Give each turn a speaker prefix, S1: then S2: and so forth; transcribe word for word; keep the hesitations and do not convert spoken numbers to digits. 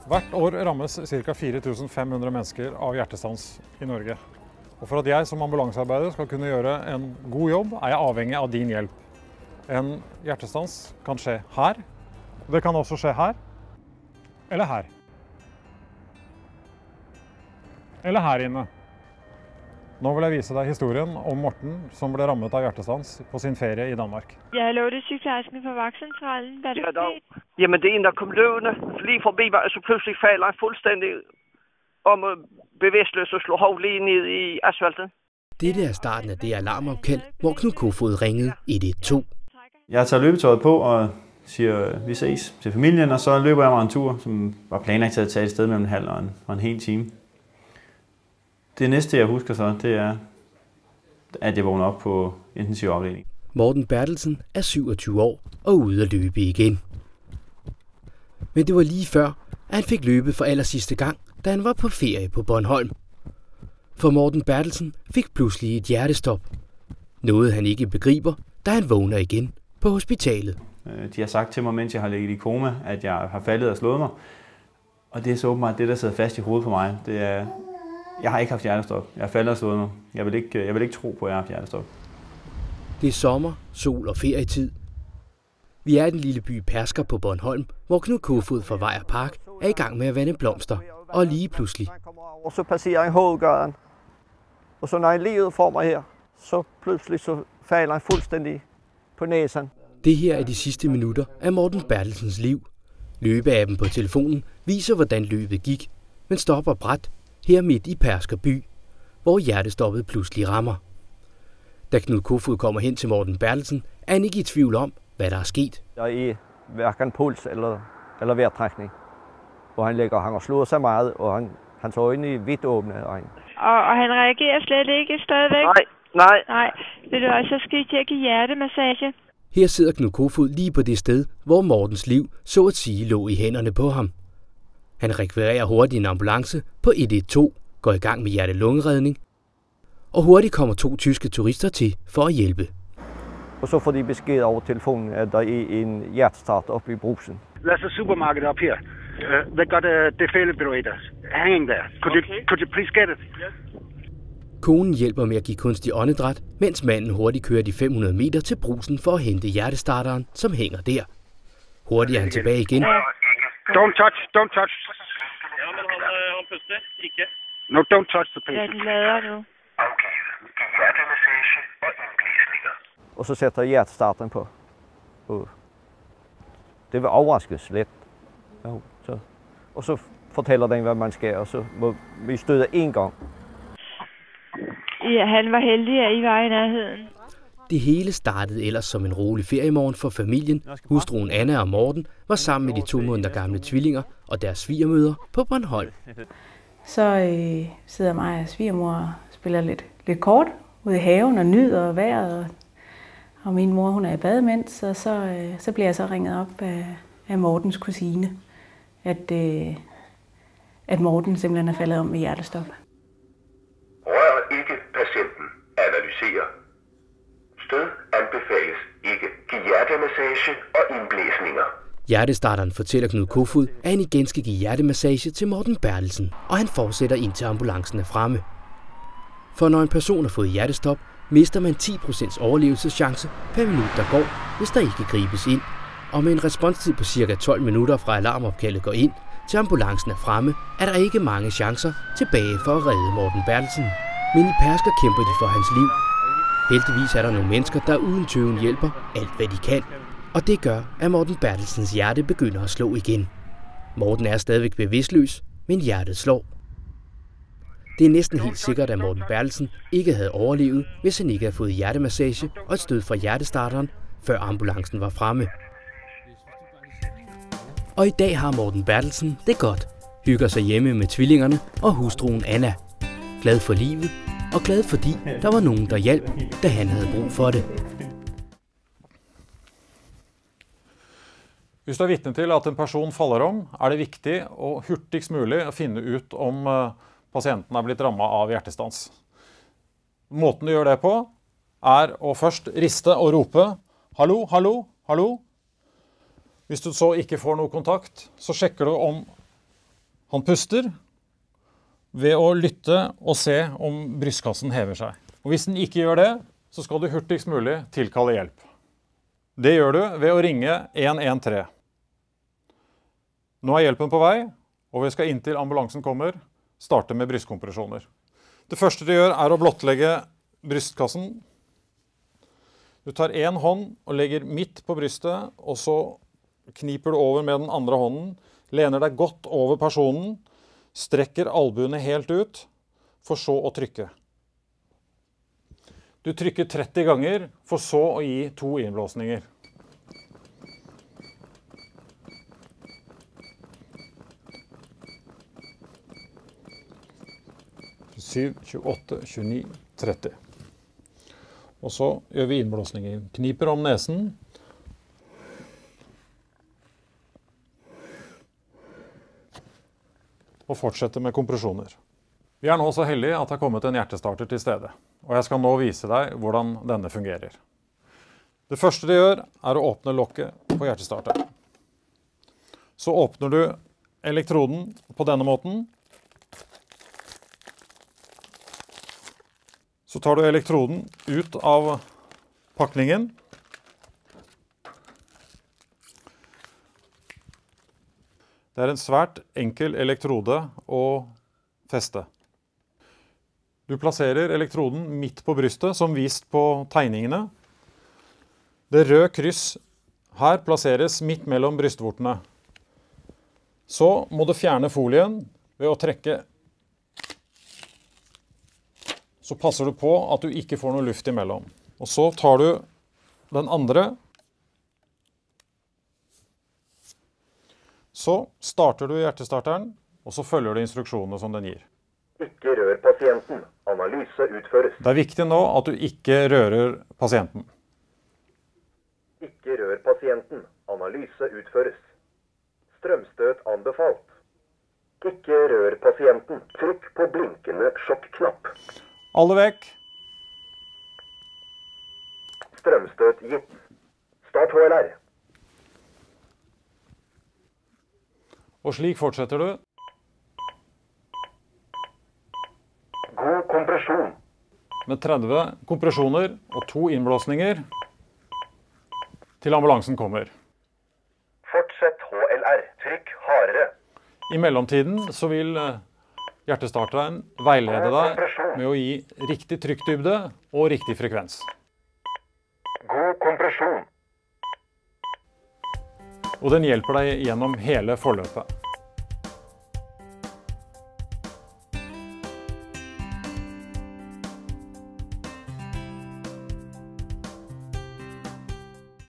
S1: Hvert år rammes ca. fire tusen fem hundre mennesker av hjertestans i Norge. Og for at jeg som ambulansearbeider skal kunne gjøre en god jobb, er jeg avhengig av din hjelp. En hjertestans kan skje her. Det kan også skje her. Eller her. Eller her inne. Nå vil jeg vise deg historien om Morten som ble rammet av hjertestans på sin ferie i Danmark.
S2: Ja, hallo, det er sygeplejersken fra vagtcentralen. Hvad er det
S3: Ja,
S2: for
S3: dog.
S2: en?
S3: Jamen, det er en, der kom løbende lige forbi mig, og så pludselig falder han fuldstændig om øh, bevidstløs og slår hovedet lige ned i asfalten.
S4: Dette er starten af det alarmopkald, hvor Knud Kofod ringede et et to.
S5: Jeg tager løbetøjet på og siger, vi ses til familien, og så løber jeg mig en tur, som var planlagt til at tage et sted mellem en halv og en, og en hel time. Det næste, jeg husker så, det er, at jeg vågner op på intensivafdelingen.
S4: Morten Bertelsen er syvogtyve år og ude at løbe igen. Men det var lige før, at han fik løbet for allersidste gang, da han var på ferie på Bornholm. For Morten Bertelsen fik pludselig et hjertestop. Noget han ikke begriber, da han vågner igen på hospitalet.
S5: De har sagt til mig, mens jeg har ligget i koma, at jeg har faldet og slået mig. Og det er så åbenbart det, der sidder fast i hovedet på mig. Det er, jeg har ikke haft hjertestop. Jeg har faldet og slået mig. Jeg vil ikke, jeg vil ikke tro på, at jeg har haft hjertestop.
S4: Det er sommer, sol og ferietid. Vi er i den lille by Persker på Bornholm, hvor Knud Kofod fra Vejer Park er i gang med at vande blomster. Og lige pludselig.
S3: Og så passerer han hovedgaden. Og så når han lige ud for mig her, så pludselig så falder han fuldstændig på næsen.
S4: Det her er de sidste minutter af Morten Bertelsens liv. Løbeappen på telefonen viser, hvordan løbet gik, men stopper brat her midt i Persker by, hvor hjertestoppet pludselig rammer. Da Knud Kofod kommer hen til Morten Bertelsen, er han ikke i tvivl om, hvad der er sket.
S3: Der er hverken puls eller, eller vejrtrækning. Og han ligger, han har slået sig meget, og han, hans øjne er vidt åbne. Og, han...
S2: Og, og han reagerer slet ikke stadigvæk?
S3: Nej, nej.
S2: Nej, ved du også, så skal I til at give hjertemassage.
S4: Her sidder Knud Kofod lige på det sted, hvor Mortens liv så at sige lå i hænderne på ham. Han rekvirerer hurtigt en ambulance på et et to, går i gang med hjerte-lungeredning, og hurtigt kommer to tyske turister til for at hjælpe.
S3: Og så får de besked over telefonen, at der er en hjertestart oppe i Brugsen.
S6: There's a supermarket up here. Uh, they got a defibrillator hanging there. Could you could you please get it?
S4: Konen hjælper med at give kunstig åndedræt, mens manden hurtigt kører de fem hundrede meter til Brugsen for at hente hjertestarteren, som hænger der. Hurtigt er han tilbage igen.
S6: Don't touch, don't touch.
S7: Ja, men han, han puster, ikke.
S6: No, don't touch the
S2: Ja,
S6: patient.
S2: den lader nu.
S7: Okay, giv hjertemassage og indblæsninger.
S3: Og så sætter hjertestarten på. Og det vil overraskes let. Ja, så. Og så fortæller den, hvad man skal, og så må vi støde en gang.
S2: Ja, han var heldig, at I var i nærheden.
S4: Det hele startede ellers som en rolig feriemorgen for familien. Hustruen Anna og Morten var sammen med de to måneder gamle tvillinger og deres svigermødre på Bornholm.
S8: Så øh, sidder mig og svigermor og spiller lidt, lidt kort ude i haven og nyder vejret. Og, og min mor, hun er i bad imens, og så, øh, så bliver jeg så ringet op af, af Mortens kusine, at, øh, at Morten simpelthen er faldet om med hjertestop.
S7: Rør ikke patienten. Analyser. Stød anbefales ikke. Giv hjertemassage og indblæsninger.
S4: Hjertestarteren fortæller Knud Kofod, at han igen skal give hjertemassage til Morten Bertelsen, og han fortsætter indtil ambulancen er fremme. For når en person har fået hjertestop, mister man ti procent overlevelseschance per minut, der går, hvis der ikke gribes ind. Og med en responstid på cirka tolv minutter fra alarmopkaldet går ind, til ambulancen er fremme, er der ikke mange chancer tilbage for at redde Morten Bertelsen. Men i Persker kæmper de for hans liv. Heldigvis er der nogle mennesker, der uden tøven hjælper alt, hvad de kan. Og det gør, at Morten Bertelsens hjerte begynder at slå igen. Morten er stadigvæk bevidstløs, men hjertet slår. Det er næsten helt sikkert, at Morten Bertelsen ikke havde overlevet, hvis han ikke havde fået hjertemassage og et stød fra hjertestarteren, før ambulancen var fremme. Og i dag har Morten Bertelsen det godt. Hygger sig hjemme med tvillingerne og hustruen Anna. Glad for livet og glad fordi der var nogen, der hjalp, da han havde brug for det.
S1: Hvis du er vitne til at en person faller om, er det viktig og hurtigst mulig å finne ut om pasienten er blitt rammet av hjertestans. Måten du gjør det på er å først riste og rope «Hallo, hallo, hallo». Hvis du så ikke får noe kontakt, så sjekker du om Han puster ved å lytte og se om brystkassen hever seg. Og hvis den ikke gjør det, så skal du hurtigst mulig tilkalle hjelp. Det gjør du ved å ringe en en tre. Nå er hjelpen på vei, og vi skal inntil ambulansen kommer, starte med brystkompresjoner. Det første du gjør er å blottlegge brystkassen. Du tar en hånd og legger midt på brystet, og så kniper du over med den andre hånden, lener deg godt over personen, strekker albuene helt ut, for så å trykke. Du trykker tretti ganger, for så å gi to innblåsninger. syv, tjueåtte, tjueni, tretti. Og så gjør vi innblåsninger. Kniper om nesen. Og fortsetter med kompresjoner. Vi er nå så heldige at det har kommet en hjertestarter til stede. Og jeg skal nå vise deg hvordan denne fungerer. Det første du gjør er å åpne lokket på hjertestarteren. Så åpner du elektroden på denne måten. Så tar du elektroden ut av pakningen. Det er en svært enkel elektrode å feste. Du plasserer elektroden midt på brystet, som vist på tegningene. Det røde kryss her plasseres midt mellom brystvortene. Så må du fjerne folien ved å trekke. Så passer du på at du ikke får noe luft imellom. Og så tar du den andre. Så starter du hjertestarteren, og så følger du instruksjonene som den gir.
S7: Ikke rør pasienten. Analyse utføres.
S1: Det er viktig nå at du ikke rører pasienten.
S7: Ikke rør pasienten. Analyse utføres. Strømstøt anbefalt. Ikke rør pasienten. Trykk på blinkende sjokknapp.
S1: Alle vekk.
S7: Strømstøt gitt. Start H L R.
S1: Og slik fortsetter du.
S7: God kompresjon.
S1: Med tretti kompresjoner og to innblåsninger til ambulansen kommer.
S7: Fortsett H L R. Trykk hardere.
S1: I mellomtiden så vil hjertestarteren veilede deg med å gi riktig trykkdybde og riktig frekvens.
S7: God kompresjon.
S1: Og den hjelper deg gjennom hele forløpet.